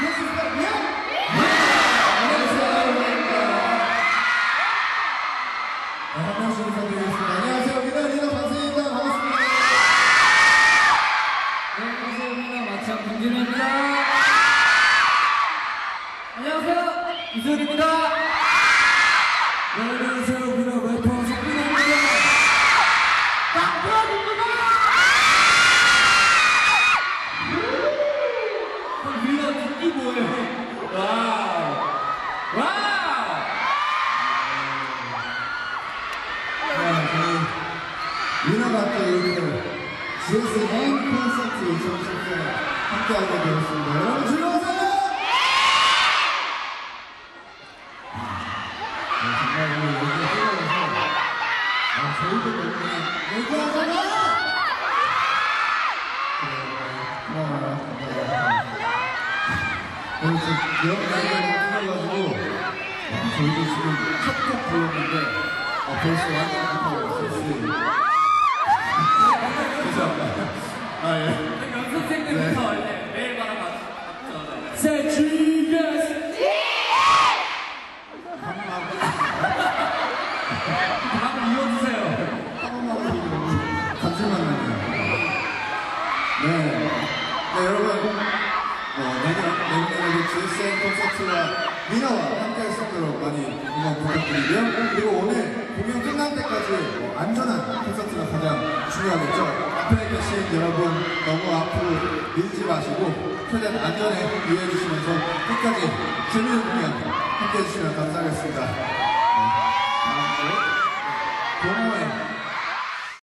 안녕하세요. 리더 박세희입니다. 반갑습니다. 안녕하세요. 리더 마창 김진우입니다. 안녕하세요. 이소리입니다. 안녕하세요. 리더 래퍼 석빈입니다. 박보입니다. 리더 듣기 뭐예요? 와우. 리더가 또 여기를 GSM 콘서트 2014에 함께하게 되었습니다. 여러분 즐거우세요? 정말 오늘 여기에 뛰어와서 저희도 너무 얘기하잖아! 고마워요. 오늘 좀 여러 가지고 저희도 지금 첫곡 불렀는데 벌써 완전 급하고 있었어요. 아, 예. 연습생 때부터 이제 매일마다 맞죠. Say Jesus. 한번 이어주세요. 감질만 나네요. 네, 여러분, 내년에도 GSM 콘서트와 미나와 함께 할 수 있도록 많이 응원 부탁드리고요. 그리고 오늘 공연 끝날 때까지 안전한 콘서트가 가장 중요하겠죠. 앞에 계신 여러분 너무 앞으로 밀지 마시고 최대한 안전에 유의해 주시면서 끝까지 재밌는 공연 함께 해주시면 감사하겠습니다.